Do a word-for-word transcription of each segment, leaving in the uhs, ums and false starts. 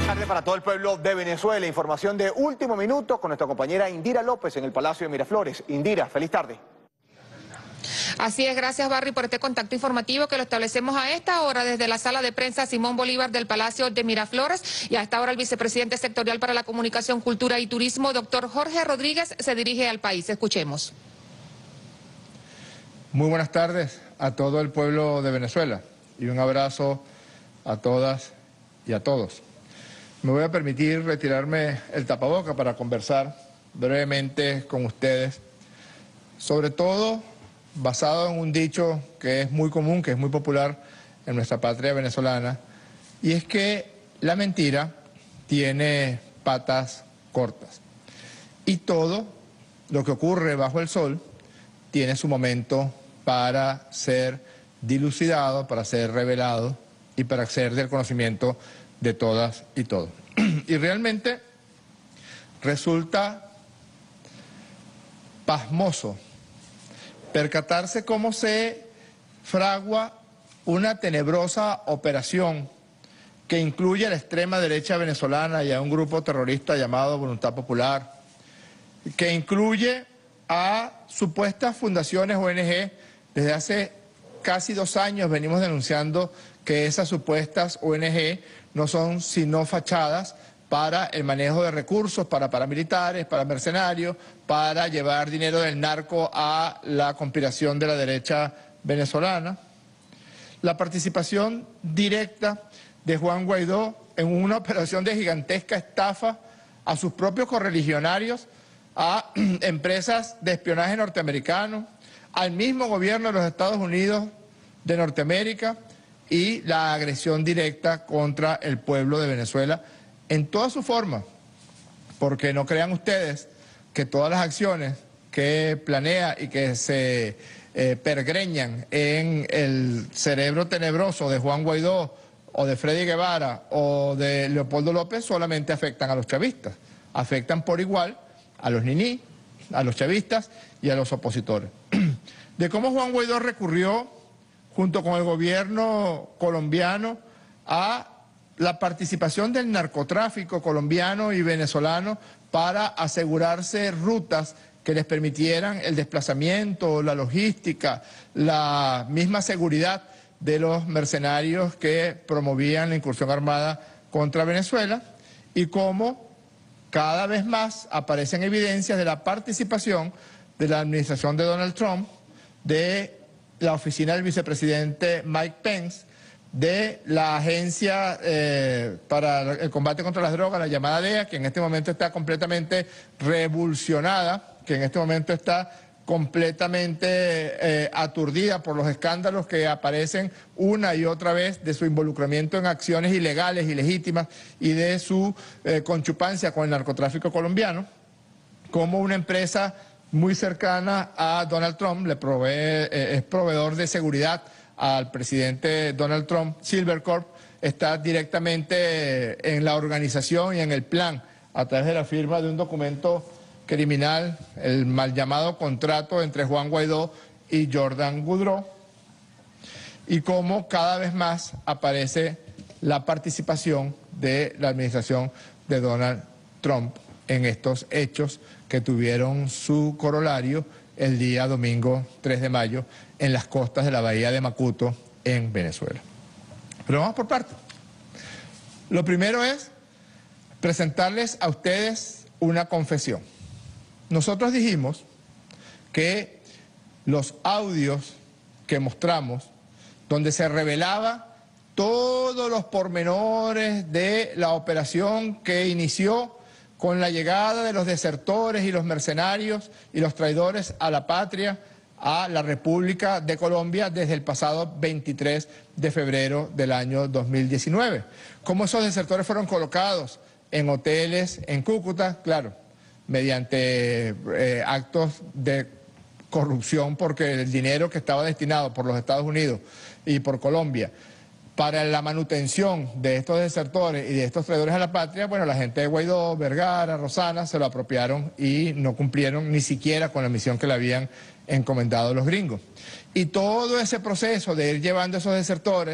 Tarde para todo el pueblo de Venezuela. Información de último minuto con nuestra compañera Indira López en el Palacio de Miraflores. Indira, feliz tarde. Así es, gracias Barry por este contacto informativo que lo establecemos a esta hora desde la sala de prensa Simón Bolívar del Palacio de Miraflores, y a esta hora el vicepresidente sectorial para la comunicación, cultura y turismo, doctor Jorge Rodríguez, se dirige al país. Escuchemos. Muy buenas tardes a todo el pueblo de Venezuela y un abrazo a todas y a todos. Me voy a permitir retirarme el tapaboca para conversar brevemente con ustedes, sobre todo basado en un dicho que es muy común, que es muy popular en nuestra patria venezolana, y es que la mentira tiene patas cortas. Y todo lo que ocurre bajo el sol tiene su momento para ser dilucidado, para ser revelado y para ser del conocimiento de todas y todos. Y realmente resulta pasmoso percatarse cómo se fragua una tenebrosa operación que incluye a la extrema derecha venezolana y a un grupo terrorista llamado Voluntad Popular, que incluye a supuestas fundaciones O N G. Desde hace casi dos años venimos denunciando que esas supuestas O N G no son sino fachadas para el manejo de recursos, para paramilitares, para mercenarios, para llevar dinero del narco a la conspiración de la derecha venezolana. La participación directa de Juan Guaidó en una operación de gigantesca estafa a sus propios correligionarios, a empresas de espionaje norteamericanos, al mismo gobierno de los Estados Unidos de Norteamérica, y la agresión directa contra el pueblo de Venezuela en toda su forma, porque no crean ustedes que todas las acciones que planea y que se eh, pergreñan en el cerebro tenebroso de Juan Guaidó o de Freddy Guevara o de Leopoldo López solamente afectan a los chavistas, afectan por igual a los niní, a los chavistas y a los opositores. De cómo Juan Guaidó recurrió junto con el gobierno colombiano a la participación del narcotráfico colombiano y venezolano para asegurarse rutas que les permitieran el desplazamiento, la logística, la misma seguridad de los mercenarios que promovían la incursión armada contra Venezuela, y cómo cada vez más aparecen evidencias de la participación de la administración de Donald Trump, de la oficina del vicepresidente Mike Pence, de la Agencia eh, para el Combate contra las Drogas, la llamada D E A, que en este momento está completamente revulsionada, que en este momento está completamente eh, aturdida por los escándalos que aparecen una y otra vez de su involucramiento en acciones ilegales, ilegítimas, y de su eh, conchupancia con el narcotráfico colombiano, como una empresa muy cercana a Donald Trump, le provee, eh, es proveedor de seguridad al presidente Donald Trump. Silvercorp está directamente en la organización y en el plan a través de la firma de un documento criminal, el mal llamado contrato entre Juan Guaidó y Jordan Goudreau, y cómo cada vez más aparece la participación de la administración de Donald Trump en estos hechos que tuvieron su corolario el día domingo tres de mayo en las costas de la bahía de Macuto, en Venezuela. Pero vamos por partes. Lo primero es presentarles a ustedes una confesión. Nosotros dijimos que los audios que mostramos, donde se revelaba todos los pormenores de la operación que inició con la llegada de los desertores y los mercenarios y los traidores a la patria, a la República de Colombia desde el pasado veintitrés de febrero del año dos mil diecinueve. Cómo esos desertores fueron colocados en hoteles en Cúcuta, claro, mediante eh, actos de corrupción, porque el dinero que estaba destinado por los Estados Unidos y por Colombia para la manutención de estos desertores y de estos traidores a la patria, bueno, la gente de Guaidó, Vergara, Rosana, se lo apropiaron y no cumplieron ni siquiera con la misión que le habían encomendado los gringos. Y todo ese proceso de ir llevando esos desertores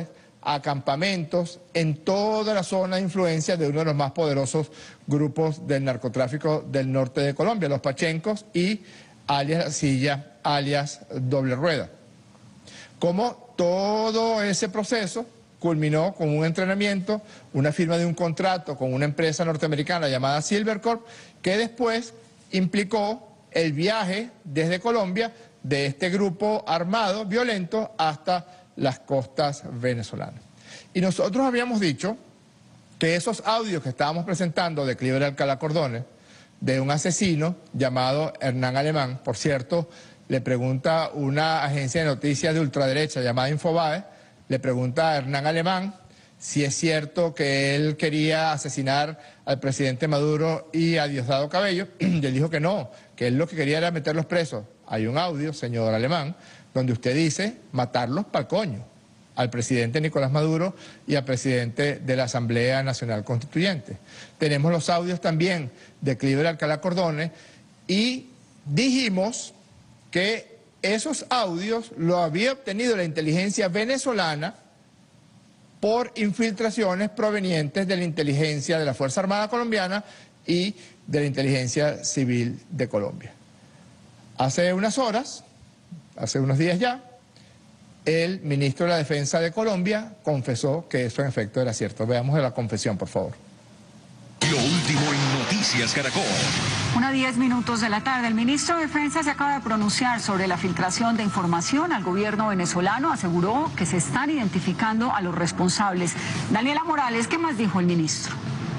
a campamentos en toda la zona de influencia de uno de los más poderosos grupos del narcotráfico del norte de Colombia, los Pachencos y alias La Silla, alias Doble Rueda. Como todo ese proceso culminó con un entrenamiento, una firma de un contrato con una empresa norteamericana llamada Silvercorp, que después implicó el viaje desde Colombia de este grupo armado, violento, hasta las costas venezolanas. Y nosotros habíamos dicho que esos audios que estábamos presentando de Cliver Alcalá Cordones, de un asesino llamado Hernán Alemán, por cierto, le pregunta una agencia de noticias de ultraderecha llamada Infobae, le pregunta a Hernán Alemán si es cierto que él quería asesinar al presidente Maduro y a Diosdado Cabello, y él dijo que no, que él lo que quería era meterlos presos. Hay un audio, señor Alemán, donde usted dice matarlos pa'l coño al presidente Nicolás Maduro y al presidente de la Asamblea Nacional Constituyente. Tenemos los audios también de Cliver Alcalá Cordones y dijimos que esos audios lo había obtenido la inteligencia venezolana por infiltraciones provenientes de la inteligencia de la Fuerza Armada Colombiana y de la inteligencia civil de Colombia. Hace unas horas, hace unos días ya, el ministro de la Defensa de Colombia confesó que eso en efecto era cierto. Veamos la confesión, por favor. Lo último en Noticias Caracol. Una diez minutos de la tarde, el ministro de Defensa se acaba de pronunciar sobre la filtración de información al gobierno venezolano. Aseguró que se están identificando a los responsables. Daniela Morales, ¿qué más dijo el ministro?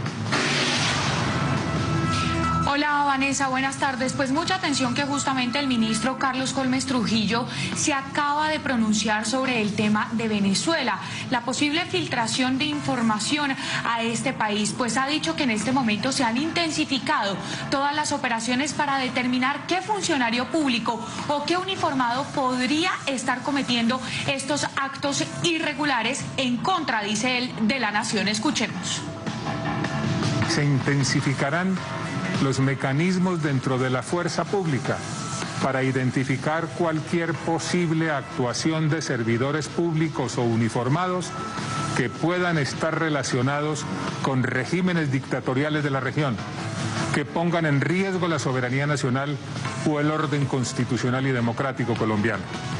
Hola Vanessa, buenas tardes. Pues mucha atención que justamente el ministro Carlos Holmes Trujillo se acaba de pronunciar sobre el tema de Venezuela, la posible filtración de información a este país, pues ha dicho que en este momento se han intensificado todas las operaciones para determinar qué funcionario público o qué uniformado podría estar cometiendo estos actos irregulares en contra, dice él, de la nación. Escuchemos. Se intensificarán los mecanismos dentro de la fuerza pública para identificar cualquier posible actuación de servidores públicos o uniformados que puedan estar relacionados con regímenes dictatoriales de la región, que pongan en riesgo la soberanía nacional o el orden constitucional y democrático colombiano.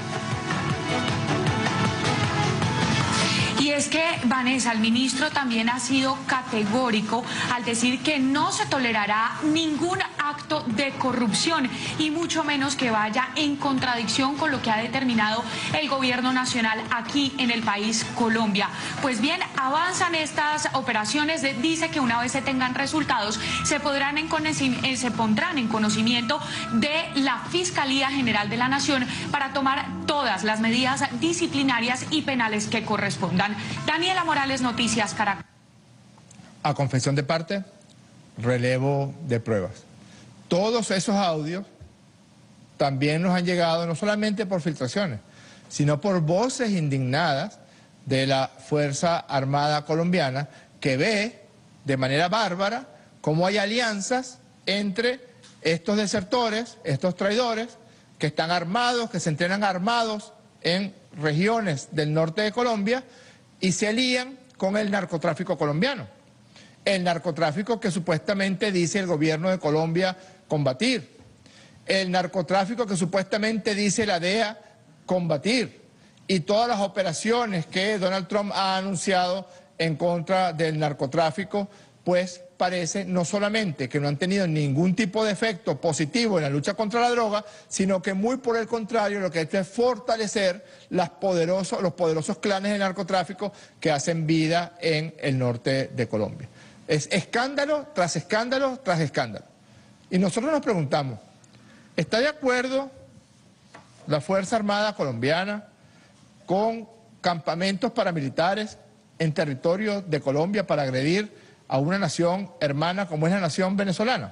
Y es que, Vanessa, el ministro también ha sido categórico al decir que no se tolerará ningún acto de corrupción y mucho menos que vaya en contradicción con lo que ha determinado el gobierno nacional aquí en el país Colombia. Pues bien, avanzan estas operaciones, de, dice que una vez se tengan resultados se, podrán en eh, se pondrán en conocimiento de la Fiscalía General de la Nación para tomar todas las medidas disciplinarias y penales que correspondan. Daniela Morales, Noticias Caracol. A confesión de parte, relevo de pruebas. Todos esos audios también nos han llegado no solamente por filtraciones, sino por voces indignadas de la Fuerza Armada Colombiana que ve de manera bárbara cómo hay alianzas entre estos desertores, estos traidores, que están armados, que se entrenan armados en regiones del norte de Colombia y se alían con el narcotráfico colombiano. El narcotráfico que supuestamente dice el gobierno de Colombia combatir. El narcotráfico que supuestamente dice la D E A combatir. Y todas las operaciones que Donald Trump ha anunciado en contra del narcotráfico, pues parece no solamente que no han tenido ningún tipo de efecto positivo en la lucha contra la droga, sino que muy por el contrario lo que ha hecho es fortalecer las poderosos, los poderosos clanes de narcotráfico que hacen vida en el norte de Colombia. Es escándalo tras escándalo tras escándalo. Y nosotros nos preguntamos, ¿está de acuerdo la Fuerza Armada Colombiana con campamentos paramilitares en territorio de Colombia para agredir a una nación hermana como es la nación venezolana?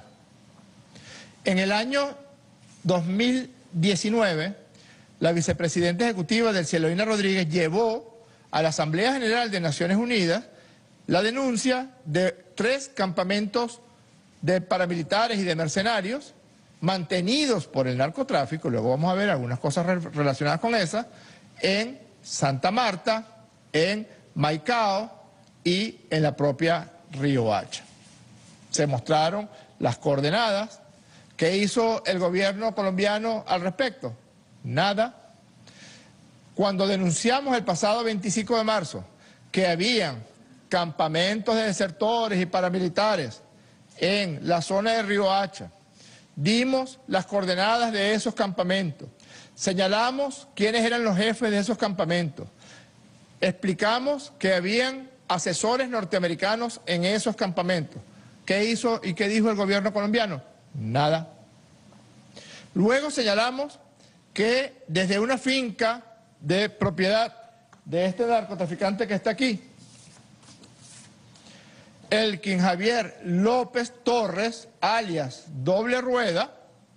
En el año dos mil diecinueve, la vicepresidenta ejecutiva del Cielorina Rodríguez llevó a la Asamblea General de Naciones Unidas la denuncia de tres campamentos de paramilitares y de mercenarios mantenidos por el narcotráfico, luego vamos a ver algunas cosas re relacionadas con esas, en Santa Marta, en Maicao y en la propia Riohacha. Se mostraron las coordenadas. ¿Qué hizo el gobierno colombiano al respecto? Nada. Cuando denunciamos el pasado veinticinco de marzo que habían campamentos de desertores y paramilitares en la zona de Riohacha, dimos las coordenadas de esos campamentos, señalamos quiénes eran los jefes de esos campamentos, explicamos que habían asesores norteamericanos en esos campamentos. ¿Qué hizo y qué dijo el gobierno colombiano? Nada. Luego señalamos que desde una finca de propiedad de este narcotraficante que está aquí, Elkin Javier López Torres, alias Doble Rueda,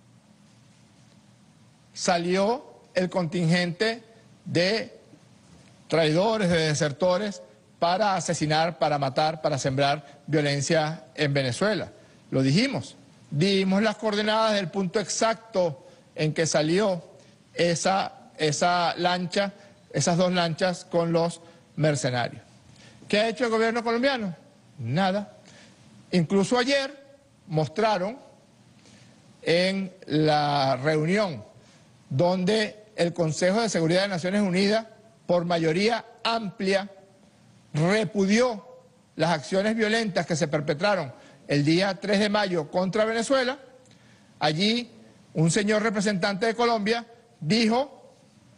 salió el contingente de traidores, de desertores, para asesinar, para matar, para sembrar violencia en Venezuela. Lo dijimos, dimos las coordenadas del punto exacto en que salió esa, esa lancha, esas dos lanchas con los mercenarios. ¿Qué ha hecho el gobierno colombiano? Nada. Incluso ayer mostraron en la reunión donde el Consejo de Seguridad de Naciones Unidas, por mayoría amplia, repudió las acciones violentas que se perpetraron el día tres de mayo contra Venezuela. Allí un señor representante de Colombia dijo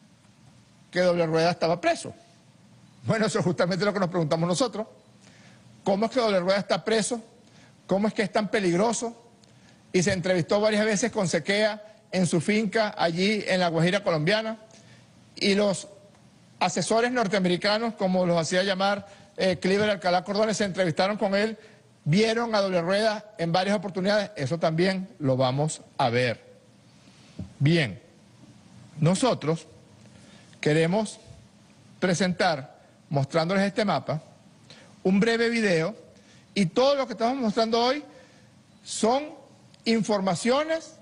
que Doble Rueda estaba preso. Bueno, eso es justamente lo que nos preguntamos nosotros. ¿Cómo es que Doble Rueda está preso? ¿Cómo es que es tan peligroso? Y se entrevistó varias veces con Sequea en su finca allí en la Guajira colombiana, y los asesores norteamericanos, como los hacía llamar eh, Cliver Alcalá Cordones, se entrevistaron con él, vieron a Doble Rueda en varias oportunidades. Eso también lo vamos a ver. Bien, nosotros queremos presentar, mostrándoles este mapa, un breve video, y todo lo que estamos mostrando hoy son informaciones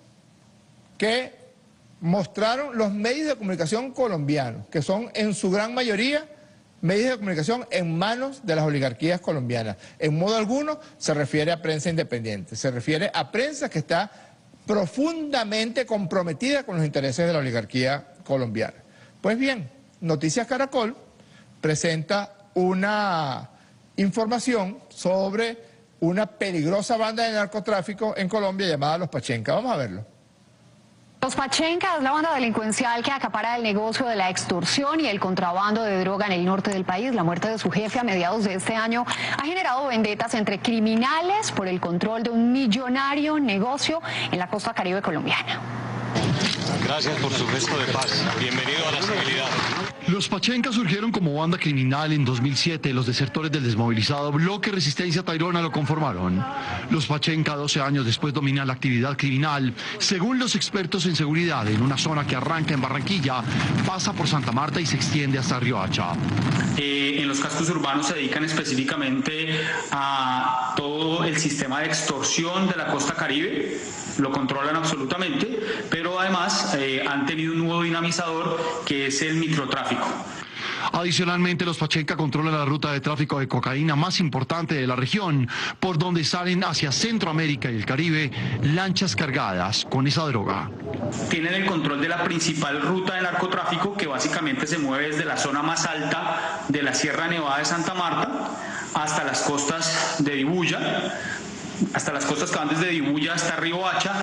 que mostraron los medios de comunicación colombianos, que son en su gran mayoría medios de comunicación en manos de las oligarquías colombianas. En modo alguno se refiere a prensa independiente, se refiere a prensa que está profundamente comprometida con los intereses de la oligarquía colombiana. Pues bien, Noticias Caracol presenta una información sobre una peligrosa banda de narcotráfico en Colombia llamada Los Pachenca. Vamos a verlo. Los Pachenca es la banda delincuencial que acapara el negocio de la extorsión y el contrabando de droga en el norte del país. La muerte de su jefe a mediados de este año ha generado vendetas entre criminales por el control de un millonario negocio en la costa caribe colombiana. Gracias por su gesto de paz. Bienvenido a la civilidad. Los Pachenca surgieron como banda criminal en dos mil siete. Los desertores del desmovilizado bloque Resistencia Tayrona lo conformaron. Los Pachenca, doce años después, dominan la actividad criminal, según los expertos en seguridad, en una zona que arranca en Barranquilla, pasa por Santa Marta y se extiende hasta Riohacha. Eh, en los cascos urbanos se dedican específicamente a todo el sistema de extorsión de la costa caribe. Lo controlan absolutamente, pero además eh, han tenido un nuevo dinamizador que es el microtráfico. Adicionalmente, los Pachenca controlan la ruta de tráfico de cocaína más importante de la región, por donde salen hacia Centroamérica y el Caribe lanchas cargadas con esa droga. Tienen el control de la principal ruta de narcotráfico, que básicamente se mueve desde la zona más alta de la Sierra Nevada de Santa Marta hasta las costas de Dibuya, hasta las costas que van desde Dibuya hasta Riohacha.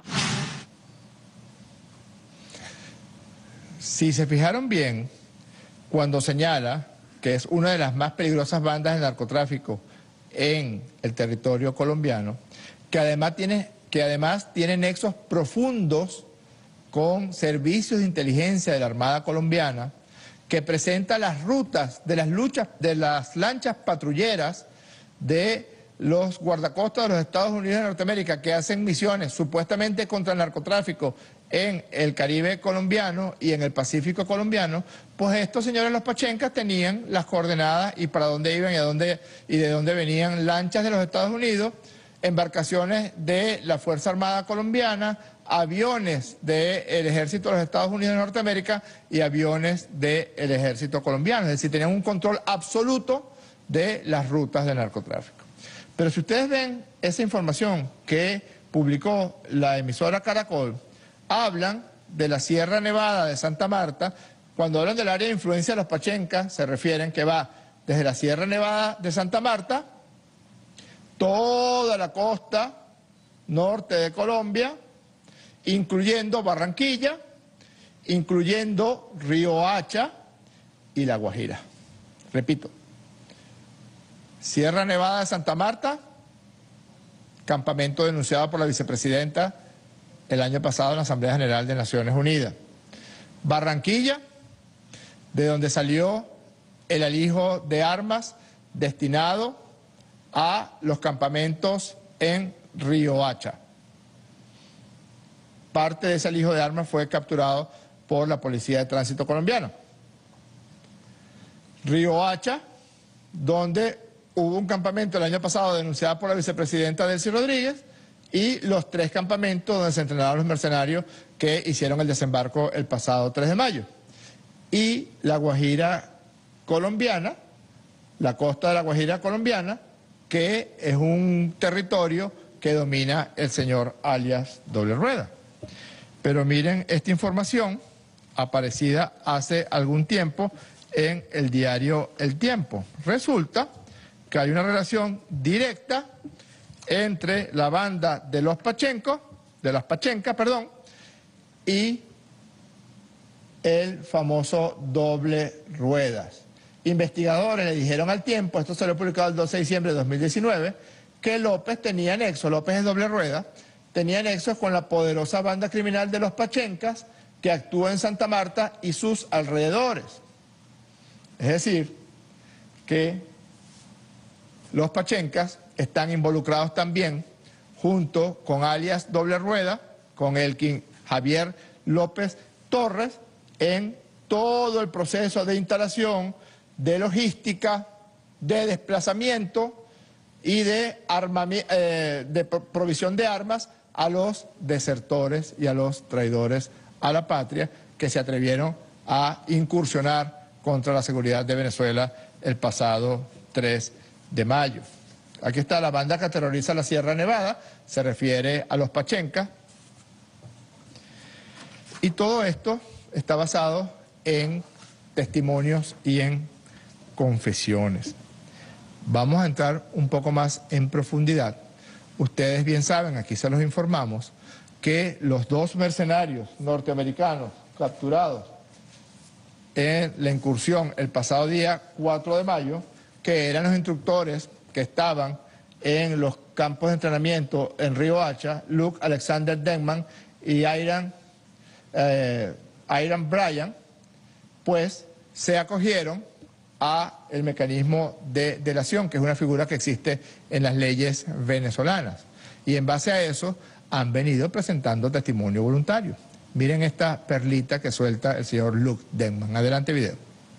Si se fijaron bien, cuando señala que es una de las más peligrosas bandas de narcotráfico en el territorio colombiano, que además tiene, que además tiene nexos profundos con servicios de inteligencia de la Armada colombiana, que presenta las rutas de las luchas, de las lanchas patrulleras de los guardacostas de los Estados Unidos de Norteamérica, que hacen misiones supuestamente contra el narcotráfico en el Caribe colombiano y en el Pacífico colombiano, pues estos señores los Pachenca tenían las coordenadas y para dónde iban y, a dónde, y de dónde venían lanchas de los Estados Unidos, embarcaciones de la Fuerza Armada colombiana, aviones del Ejército de los Estados Unidos de Norteamérica y aviones del Ejército colombiano. Es decir, tenían un control absoluto de las rutas de narcotráfico. Pero si ustedes ven esa información que publicó la emisora Caracol, hablan de la Sierra Nevada de Santa Marta. Cuando hablan del área de influencia de los pachencas, se refieren que va desde la Sierra Nevada de Santa Marta, toda la costa norte de Colombia, incluyendo Barranquilla, incluyendo Río Hacha y La Guajira. Repito, Sierra Nevada de Santa Marta, campamento denunciado por la vicepresidenta el año pasado en la Asamblea General de Naciones Unidas. Barranquilla, de donde salió el alijo de armas destinado a los campamentos en Río Hacha. Parte de ese alijo de armas fue capturado por la Policía de Tránsito colombiana. Río Hacha, donde hubo un campamento el año pasado denunciado por la vicepresidenta Delcy Rodríguez, y los tres campamentos donde se entrenaron los mercenarios que hicieron el desembarco el pasado tres de mayo. Y la Guajira colombiana, la costa de la Guajira colombiana, que es un territorio que domina el señor alias Doble Rueda. Pero miren esta información aparecida hace algún tiempo en el diario El Tiempo. Resulta que hay una relación directa entre la banda de los Pachencos, de las Pachencas, perdón, y el famoso Doble Ruedas. Investigadores le dijeron al Tiempo, esto se lo publicado el doce de diciembre de dos mil diecinueve, que López tenía nexo, López es Doble Rueda, tenía nexos con la poderosa banda criminal de los Pachencas que actúa en Santa Marta y sus alrededores. Es decir, que los Pachencas están involucrados también, junto con alias Doble Rueda, con Elkin Javier López Torres, en todo el proceso de instalación, de logística, de desplazamiento y de, eh, de provisión de armas a los desertores y a los traidores a la patria que se atrevieron a incursionar contra la seguridad de Venezuela el pasado tres de mayo. Aquí está la banda que aterroriza la Sierra Nevada, se refiere a los Pachencas, y todo esto está basado en testimonios y en confesiones. Vamos a entrar un poco más en profundidad. Ustedes bien saben, aquí se los informamos, que los dos mercenarios norteamericanos capturados en la incursión el pasado día cuatro de mayo, que eran los instructores que estaban en los campos de entrenamiento en Río Hacha, Luke Alexander Denman y Iran, eh, Iran Bryan, pues se acogieron a el mecanismo de delación, que es una figura que existe en las leyes venezolanas. Y en base a eso han venido presentando testimonio voluntario. Miren esta perlita que suelta el señor Luke Denman. Adelante, video.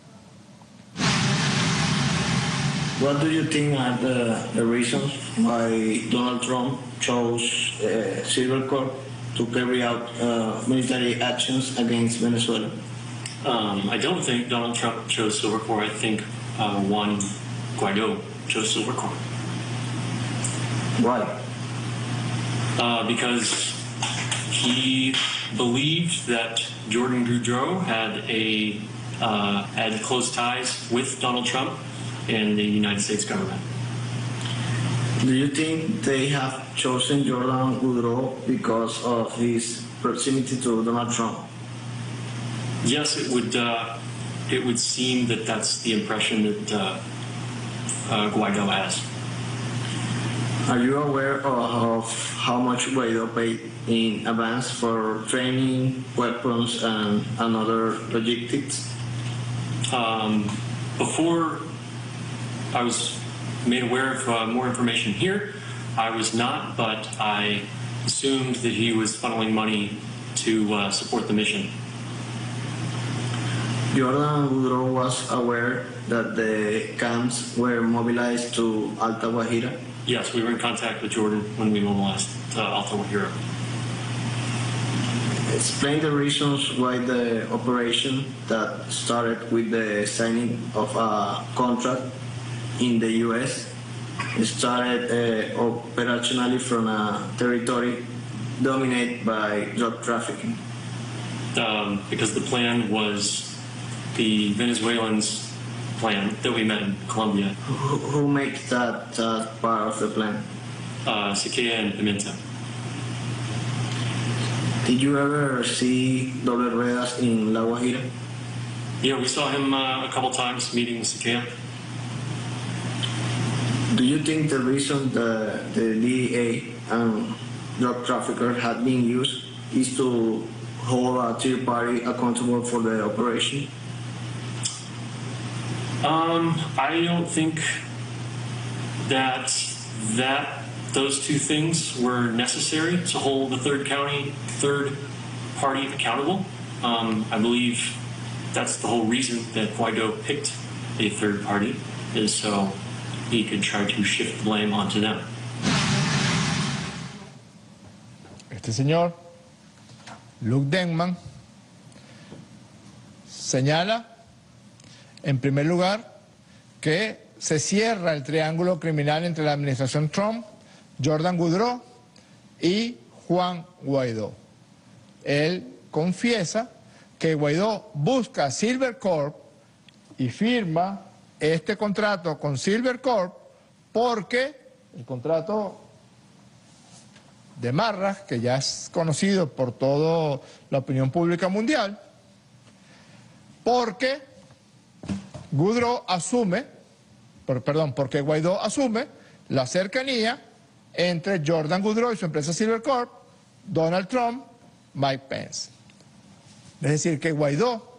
What do you think are the, the reasons why Donald Trump chose uh, Silver Corps to carry out uh, military actions against Venezuela? Um, I don't think Donald Trump chose Silver Corps. I think uh, Juan Guaido chose Silver Corps. Why? Uh, because he believed that Jordan Goudreau had a uh, had close ties with Donald Trump and the United States government. Do you think they have chosen Jordan Goudreau because of his proximity to Donald Trump? Yes, it would. Uh, it would seem that that's the impression that uh, uh, Guaido has. Are you aware of, of how much Guaido paid in advance for training, weapons, and, and other logistics? Um, before I was made aware of uh, more information here, I was not, but I assumed that he was funneling money to uh, support the mission. Jordan Goudreau was aware that the camps were mobilized to Alta Guajira? Yes, we were in contact with Jordan when we mobilized to Alta Guajira. Explain the reasons why the operation that started with the signing of a contract in the U S started uh, operationally from a territory dominated by drug trafficking? Um, because the plan was the Venezuelans' plan that we met in Colombia. Who, who makes that uh, part of the plan? Uh, Sequeira and Pimenta. Did you ever see Doble Ruedas in La Guajira? Yeah, we saw him uh, a couple times meeting with Sequeira. Do you think the reason the, the D E A and drug traffickers had been used is to hold a third party accountable for the operation? Um, I don't think that that those two things were necessary to hold the third county, third party accountable. Um, I believe that's the whole reason that Guaido picked a third party, is so he could try to shift blame onto them. Este señor, Luke Denman, señala, en primer lugar, que se cierra el triángulo criminal entre la administración Trump, Jordan Goudreau y Juan Guaidó. Él confiesa que Guaidó busca Silver Corp y firma este contrato con Silver Corp porque el contrato de Marras, que ya es conocido por toda la opinión pública mundial, porque Goudreau asume, por, perdón, porque Guaidó asume la cercanía entre Jordan Goudreau y su empresa Silver Corp, Donald Trump, Mike Pence. Es decir, que Guaidó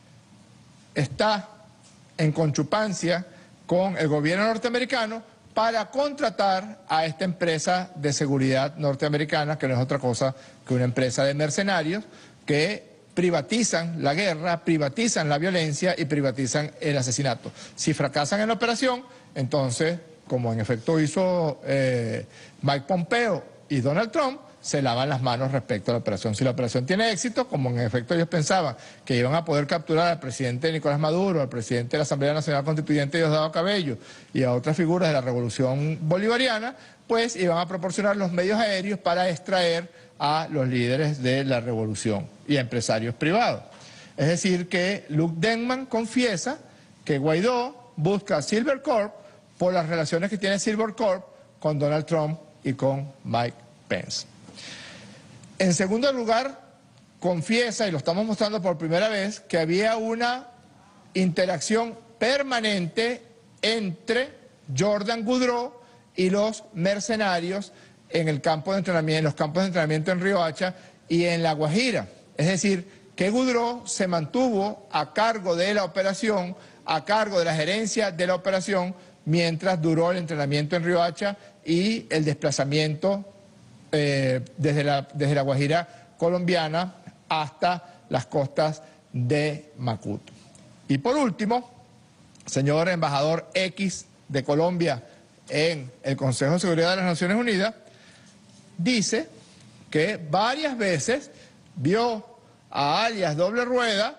está en conchupancia con el gobierno norteamericano para contratar a esta empresa de seguridad norteamericana, que no es otra cosa que una empresa de mercenarios que privatizan la guerra, privatizan la violencia y privatizan el asesinato. Si fracasan en la operación, entonces, como en efecto hizo eh, Mike Pompeo y Donald Trump, se lavan las manos respecto a la operación. Si la operación tiene éxito, como en efecto ellos pensaban que iban a poder capturar al presidente Nicolás Maduro, al presidente de la Asamblea Nacional Constituyente Diosdado Cabello y a otras figuras de la revolución bolivariana, pues iban a proporcionar los medios aéreos para extraer a los líderes de la revolución y a empresarios privados. Es decir, que Luke Denman confiesa que Guaidó busca Silver Corp por las relaciones que tiene Silver Corp con Donald Trump y con Mike Pence. En segundo lugar, confiesa, y lo estamos mostrando por primera vez, que había una interacción permanente entre Jordan Goudreau y los mercenarios en el campo de entrenamiento, en los campos de entrenamiento en Riohacha y en La Guajira. Es decir, que Goudreau se mantuvo a cargo de la operación, a cargo de la gerencia de la operación, mientras duró el entrenamiento en Riohacha y el desplazamiento eh, desde, la, desde la Guajira colombiana hasta las costas de Macuto. Y por último, señor embajador X de Colombia en el Consejo de Seguridad de las Naciones Unidas, dice que varias veces vio a alias Doble Rueda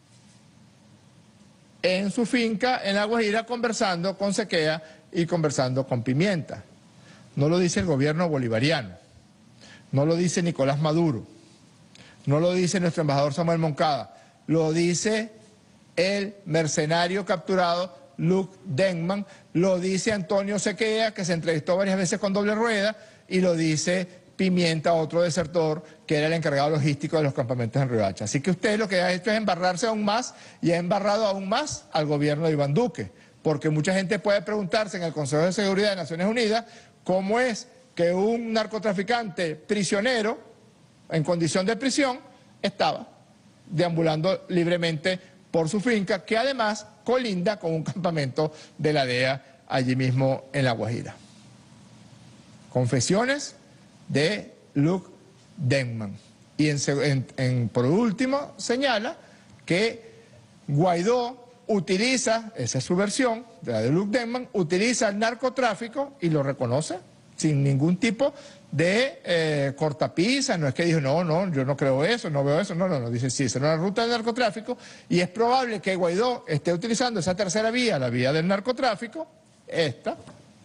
en su finca en La Guajira conversando con Sequeira y conversando con Pimienta. No lo dice el gobierno bolivariano, no lo dice Nicolás Maduro, no lo dice nuestro embajador Samuel Moncada, lo dice el mercenario capturado Luke Denman, lo dice Antonio Sequeira, que se entrevistó varias veces con Doble Rueda, y lo dice Pimienta, otro desertor, que era el encargado logístico de los campamentos en Riohacha. Así que usted lo que ha hecho es embarrarse aún más y ha embarrado aún más al gobierno de Iván Duque, porque mucha gente puede preguntarse en el Consejo de Seguridad de Naciones Unidas cómo es que un narcotraficante prisionero, en condición de prisión, estaba deambulando libremente por su finca, que además colinda con un campamento de la D E A allí mismo en La Guajira. Confesiones de Luke Denman. Y en, en, en, por último señala que Guaidó utiliza, esa es su versión, de la de Luke Denman, utiliza el narcotráfico y lo reconoce sin ningún tipo de eh, cortapisa. No es que dijo, no, no, yo no creo eso, no veo eso, no, no, no, dice, sí, es una ruta del narcotráfico y es probable que Guaidó esté utilizando esa tercera vía, la vía del narcotráfico, esta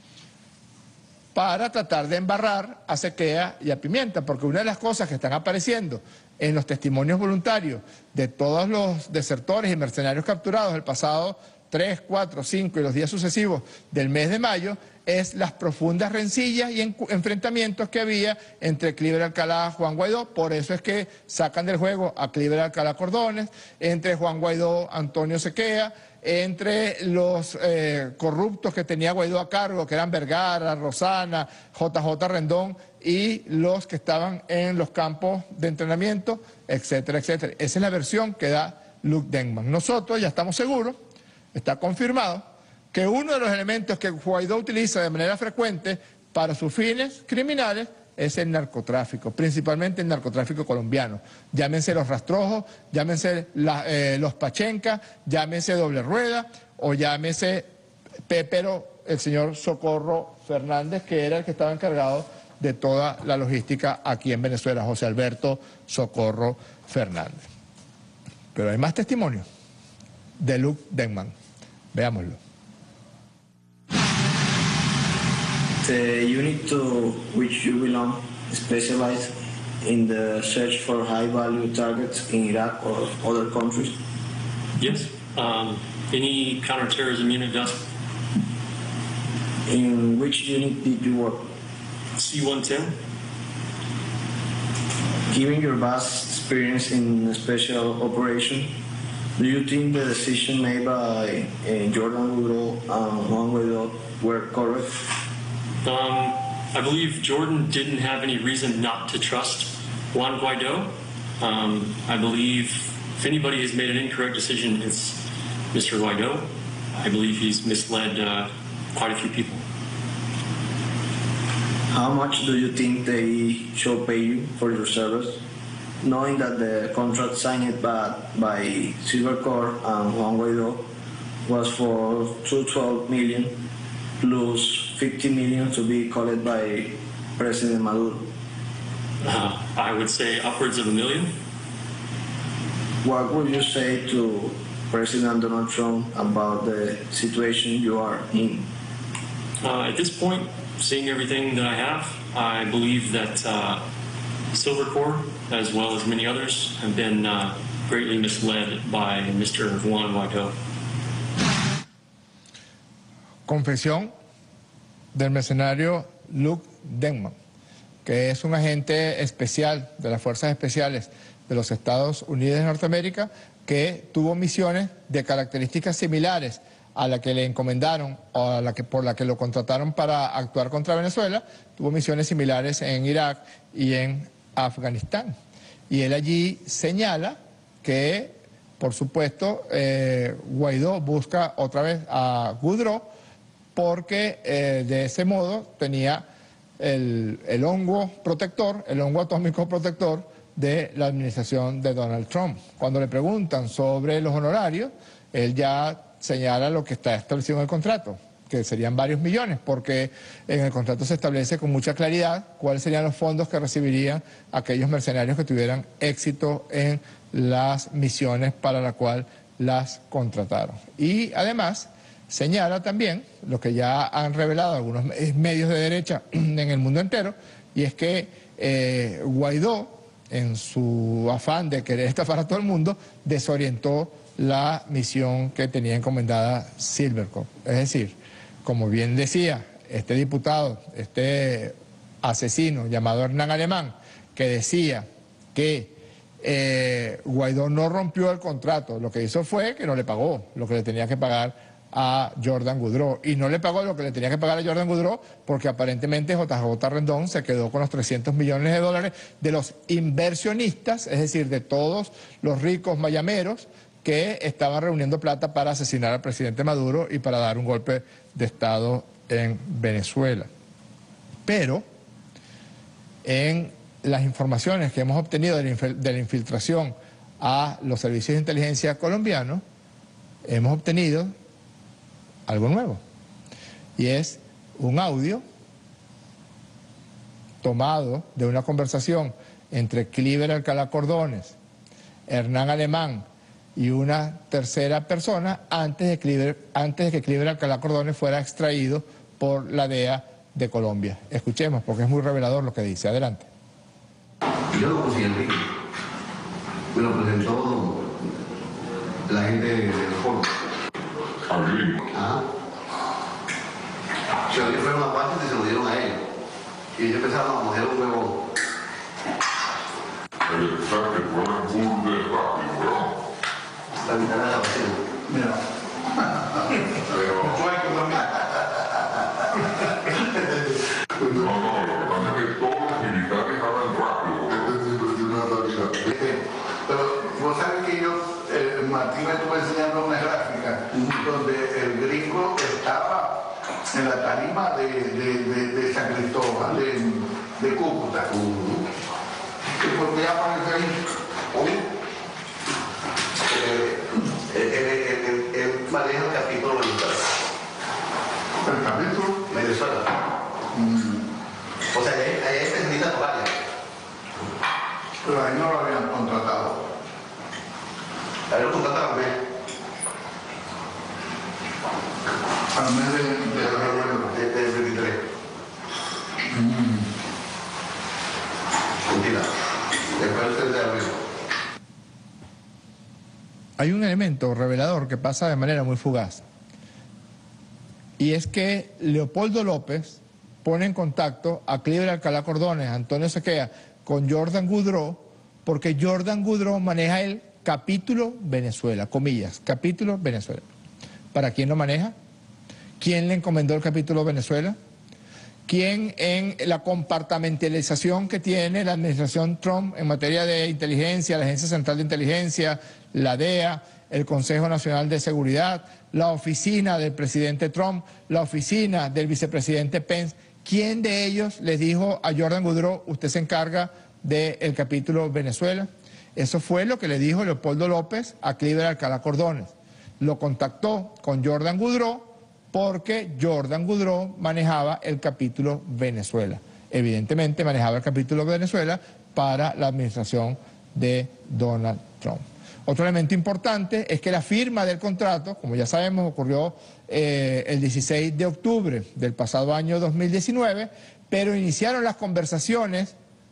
para tratar de embarrar a Sequea y a Pimienta, porque una de las cosas que están apareciendo en los testimonios voluntarios de todos los desertores y mercenarios capturados el pasado tres, cuatro, cinco y los días sucesivos del mes de mayo es las profundas rencillas y enfrentamientos que había entre Cliver Alcalá y Juan Guaidó. Por eso es que sacan del juego a Cliver Alcalá Cordones, entre Juan Guaidó, Antonio Sequea, entre los eh, corruptos que tenía Guaidó a cargo, que eran Vergara, Rosana, J J Rendón, y los que estaban en los campos de entrenamiento, etcétera, etcétera. Esa es la versión que da Luke Denman. Nosotros ya estamos seguros, está confirmado, que uno de los elementos que Guaidó utiliza de manera frecuente para sus fines criminales es el narcotráfico, principalmente el narcotráfico colombiano. Llámense los rastrojos, llámense la, eh, los Pachenca, llámense Doble Rueda o llámese Pépero, el señor Socorro Fernández, que era el que estaba encargado de toda la logística aquí en Venezuela, José Alberto Socorro Fernández. Pero hay más testimonios de Luke Denman. Veámoslo. The unit to which you belong specializes in the search for high-value targets in Iraq or other countries? Yes. Um, any counterterrorism unit does. In which unit did you work? C one ten. Given your vast experience in special operations, do you think the decision made by uh, Jordan Woodrow and Juan Guaidó were correct? Um, I believe Jordan didn't have any reason not to trust Juan Guaidó. Um, I believe if anybody has made an incorrect decision, it's Mister Guaidó. I believe he's misled uh, quite a few people. How much do you think they should pay you for your service, knowing that the contract signed by, by Silvercorp and Juan Guaidó was for two hundred twelve million dollars plus fifty million dollars to be called by President Maduro? Uh, I would say upwards of a million. What would you say to President Donald Trump about the situation you are in? Uh, at this point, seeing everything that I have, I believe that uh, Silvercorp, as well as many others, have been uh, greatly misled by Mister Juan Guaidó. Confesión del mercenario Luke Denman, que es un agente especial de las Fuerzas Especiales de los Estados Unidos de Norteamérica, que tuvo misiones de características similares a la que le encomendaron o a la que, por la que lo contrataron para actuar contra Venezuela. Tuvo misiones similares en Irak y en Afganistán. Y él allí señala que, por supuesto, eh, Guaidó busca otra vez a Woodrow porque eh, de ese modo tenía el, el hongo protector, el hongo atómico protector de la administración de Donald Trump. Cuando le preguntan sobre los honorarios, él ya señala lo que está establecido en el contrato, que serían varios millones, porque en el contrato se establece con mucha claridad cuáles serían los fondos que recibirían aquellos mercenarios que tuvieran éxito en las misiones para la cual las contrataron. Y además señala también lo que ya han revelado algunos medios de derecha en el mundo entero, y es que eh, Guaidó, en su afán de querer estafar a todo el mundo, desorientó la misión que tenía encomendada Silvercorp. Es decir, como bien decía este diputado, este asesino llamado Hernán Alemán, que decía que eh, Guaidó no rompió el contrato, lo que hizo fue que no le pagó lo que le tenía que pagar a Jordan Woodrow, y no le pagó lo que le tenía que pagar a Jordan Woodrow porque aparentemente J J Rendón se quedó con los trescientos millones de dólares de los inversionistas, es decir, de todos los ricos mayameros que estaban reuniendo plata para asesinar al presidente Maduro y para dar un golpe de Estado en Venezuela. Pero en las informaciones que hemos obtenido de la infiltración a los servicios de inteligencia colombianos, hemos obtenido algo nuevo, y es un audio tomado de una conversación entre Cliver Alcalá Cordones, Hernán Alemán y una tercera persona antes de, Cliver, antes de que Cliver Alcalá Cordones fuera extraído por la D E A de Colombia. Escuchemos, porque es muy revelador lo que dice. Adelante. Yo lo conseguí en Rico. Me lo presentó la gente del foro. ¿Al Rico? Ajá. Se lo fueron a parte y se lo dieron a ellos. Y ellos empezaron a mover un huevo. El examen fue un burro de rápido, ¿no? La mitad de la vacina. Mira. Pero... No, no, lo que pasa es que todos los militares hablan rápido. Esto es impresionante, pero vos sabés que yo, eh, Martín me estuvo enseñando una gráfica donde el gringo estaba en la tarima de, de, de, de San Cristóbal, de, de Cúcuta. ¿Y por qué aparece ahí? Él maneja el capítulo Venezuela. ¿El capítulo? Venezuela. Mm. O sea, ahí hay especialistas totales. Pero ahí no lo habían contratado. Ahí lo contrataron bien. Al mes de, de, de, de, de veintitrés. Mm. Mentira. Después del tres de abril. Hay un elemento revelador que pasa de manera muy fugaz. Y es que Leopoldo López pone en contacto a Cliver Alcalá Cordones, Antonio Sequea, con Jordan Goudreau, porque Jordan Goudreau maneja el capítulo Venezuela, comillas, capítulo Venezuela. ¿Para quién lo maneja? ¿Quién le encomendó el capítulo Venezuela? ¿Quién en la compartamentalización que tiene la administración Trump en materia de inteligencia, la Agencia Central de Inteligencia, la D E A, el Consejo Nacional de Seguridad, la oficina del presidente Trump, la oficina del vicepresidente Pence? ¿Quién de ellos les dijo a Jordan Goudreau, usted se encarga del capítulo Venezuela? Eso fue lo que le dijo Leopoldo López a Cliver Alcalá Cordones. Lo contactó con Jordan Goudreau porque Jordan Goudreau manejaba el capítulo Venezuela. Evidentemente manejaba el capítulo Venezuela para la administración de Donald Trump. Otro elemento importante es que la firma del contrato, como ya sabemos, ocurrió eh, el dieciséis de octubre del pasado año dos mil diecinueve, pero iniciaron las conversaciones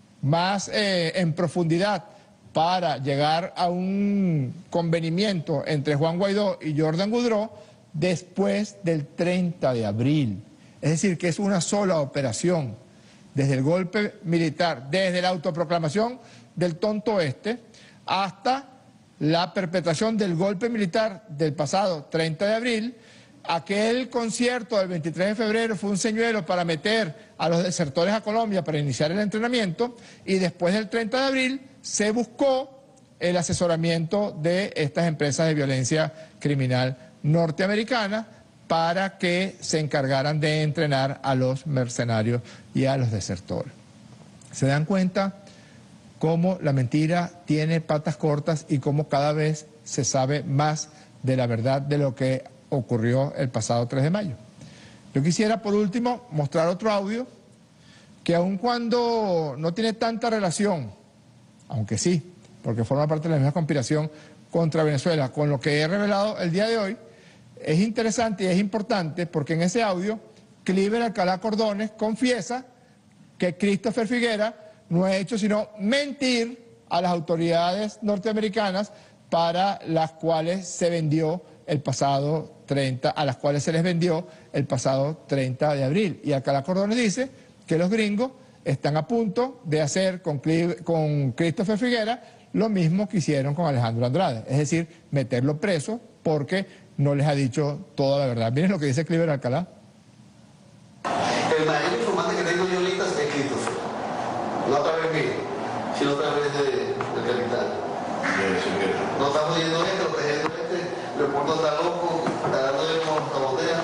más eh, en profundidad para llegar a un convenimiento entre Juan Guaidó y Jordan Goudreau después del treinta de abril. Es decir, que es una sola operación, desde el golpe militar, desde la autoproclamación del tonto este, hasta la perpetración del golpe militar del pasado treinta de abril. Aquel concierto del veintitrés de febrero fue un señuelo para meter a los desertores a Colombia para iniciar el entrenamiento, y después del treinta de abril se buscó el asesoramiento de estas empresas de violencia criminal norteamericana para que se encargaran de entrenar a los mercenarios y a los desertores. ¿Se dan cuenta cómo la mentira tiene patas cortas y cómo cada vez se sabe más de la verdad de lo que ocurrió el pasado tres de mayo? Yo quisiera, por último, mostrar otro audio que, aun cuando no tiene tanta relación, aunque sí, porque forma parte de la misma conspiración contra Venezuela, con lo que he revelado el día de hoy, es interesante y es importante porque en ese audio Cliver Alcalá Cordones confiesa que Christopher Figuera no ha hecho sino mentir a las autoridades norteamericanas para las cuales se vendió el pasado treinta, a las cuales se les vendió el pasado treinta de abril. Y Alcalá Cordones dice que los gringos están a punto de hacer con, con Christopher Figuera lo mismo que hicieron con Alejandro Andrade, es decir, meterlo preso porque no les ha dicho toda la verdad. Miren lo que dice Cliver Alcalá. El mayor informante que tengo yo ahorita es Christopher. No otra vez mío, sino otra vez de, del capitán. No está jodiendo este, lo está jodiendo este, Leopoldo está loco, está dando de como la botella.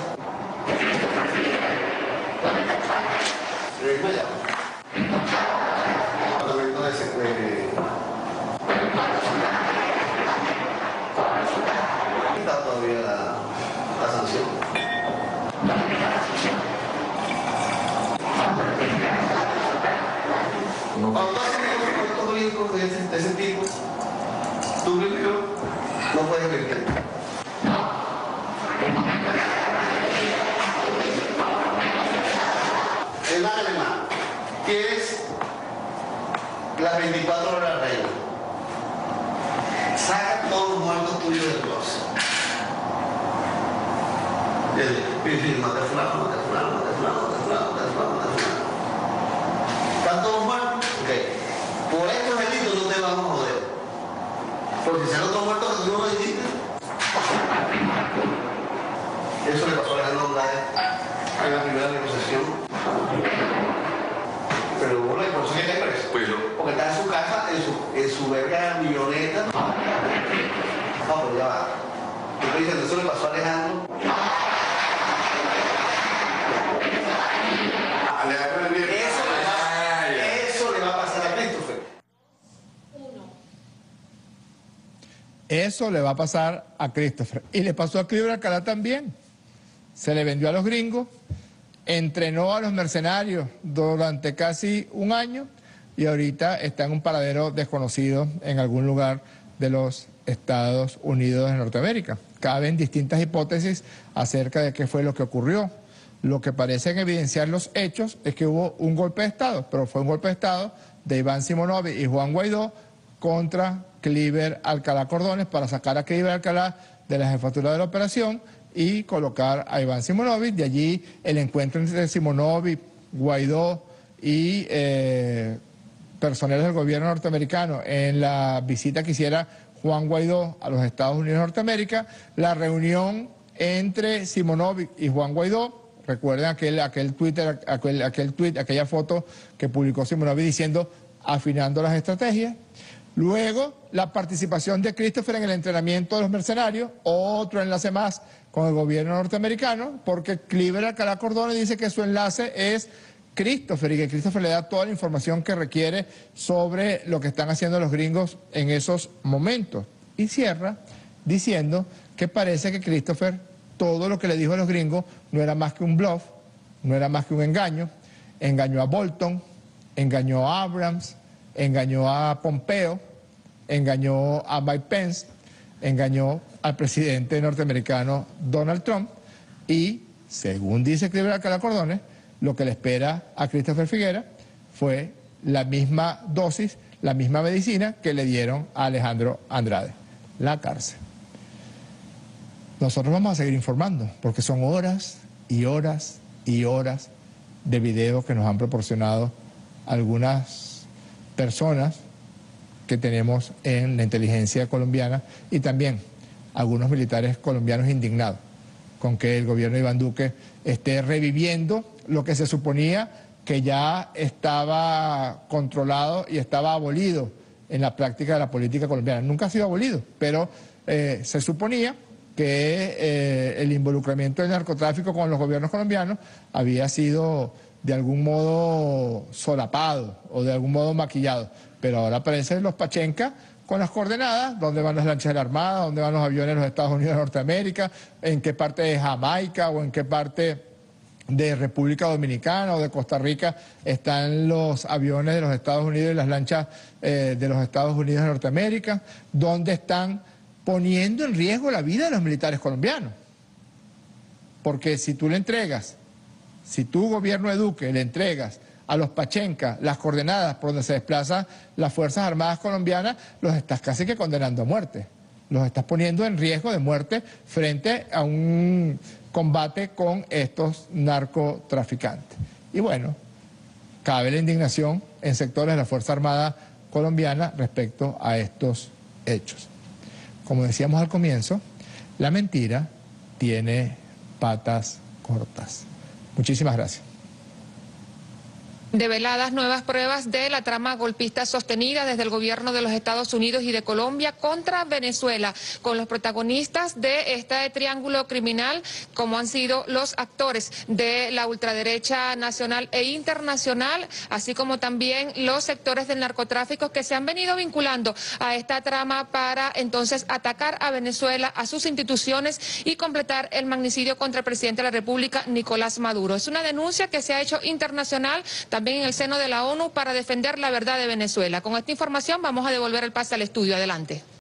Revisme ya. Apartamento de ese. Está todavía la, la sanción. Cuando estás haciendo todo de ese, de ese tipo, tú primero No puedes mentir. Hermano, hermano, tienes las veinticuatro horas reina. Saca todos los muertos tuyos del closet. Firma, mate fulano, mate fulano, mate fulano, mate fulano, mate fulano, mate fulano. ¿Están todos muertos? Ok. Por estos delitos no te vamos a joder. Porque si están otros muertos que tú no lo dijiste. Eso le pasó a Alejandro Andrade en la primera negociación. Pero bueno, por eso que está preso. Porque está en su casa, en su, en su verga milloneta. No, pero ya va. Yo estoy diciendo, eso le pasó a Alejandro. Eso le va, eso le va a pasar a Christopher. Eso le va a pasar a Christopher. Y le pasó a Cliver Alcalá también. Se le vendió a los gringos, entrenó a los mercenarios durante casi un año y ahorita está en un paradero desconocido en algún lugar de los Estados Unidos de Norteamérica. Caben distintas hipótesis acerca de qué fue lo que ocurrió. Lo que parecen evidenciar los hechos es que hubo un golpe de Estado, pero fue un golpe de Estado de Iván Simonovic y Juan Guaidó contra Cliver Alcalá Cordones para sacar a Cliver Alcalá de la jefatura de la operación y colocar a Iván Simonovic. De allí el encuentro entre Simonovic, Guaidó y eh, personeros del gobierno norteamericano en la visita que hiciera Juan Guaidó a los Estados Unidos de Norteamérica, la reunión entre Simonovic y Juan Guaidó. Recuerden aquel, aquel Twitter, aquel, aquel tweet, aquella foto que publicó Simonovic diciendo afinando las estrategias. Luego, la participación de Christopher en el entrenamiento de los mercenarios, otro enlace más con el gobierno norteamericano, porque Cliver Alcalá Cordones dice que su enlace es Christopher y que Christopher le da toda la información que requiere sobre lo que están haciendo los gringos en esos momentos. Y cierra diciendo que parece que Christopher, todo lo que le dijo a los gringos no era más que un bluff, no era más que un engaño. Engañó a Bolton, engañó a Abrams, engañó a Pompeo, engañó a Mike Pence, engañó al presidente norteamericano Donald Trump y, según dice Cliver Alcalá Cordones, lo que le espera a Christopher Figuera fue la misma dosis, la misma medicina que le dieron a Alejandro Andrade, la cárcel. Nosotros vamos a seguir informando, porque son horas y horas y horas de videos que nos han proporcionado algunas personas que tenemos en la inteligencia colombiana y también algunos militares colombianos indignados con que el gobierno de Iván Duque esté reviviendo lo que se suponía que ya estaba controlado y estaba abolido en la práctica de la política colombiana. Nunca ha sido abolido, pero eh, se suponía que eh, el involucramiento del narcotráfico con los gobiernos colombianos había sido de algún modo solapado o de algún modo maquillado. Pero ahora aparecen los Pachenca con las coordenadas, dónde van las lanchas de la Armada, dónde van los aviones de los Estados Unidos de Norteamérica, en qué parte de Jamaica o en qué parte de República Dominicana o de Costa Rica están los aviones de los Estados Unidos y las lanchas eh, de los Estados Unidos de Norteamérica, dónde están poniendo en riesgo la vida de los militares colombianos. Porque si tú le entregas, si tu gobierno de Duque le entregas a los Pachenca las coordenadas por donde se desplazan las Fuerzas Armadas colombianas, los estás casi que condenando a muerte. Los estás poniendo en riesgo de muerte frente a un combate con estos narcotraficantes. Y bueno, cabe la indignación en sectores de la Fuerza Armada colombiana respecto a estos hechos. Como decíamos al comienzo, la mentira tiene patas cortas. Muchísimas gracias. Develadas nuevas pruebas de la trama golpista sostenida desde el gobierno de los Estados Unidos y de Colombia contra Venezuela, con los protagonistas de este triángulo criminal, como han sido los actores de la ultraderecha nacional e internacional, así como también los sectores del narcotráfico que se han venido vinculando a esta trama para entonces atacar a Venezuela, a sus instituciones y completar el magnicidio contra el presidente de la República, Nicolás Maduro. Es una denuncia que se ha hecho internacional, también en el seno de la ONU, para defender la verdad de Venezuela. Con esta información vamos a devolver el pase al estudio. Adelante.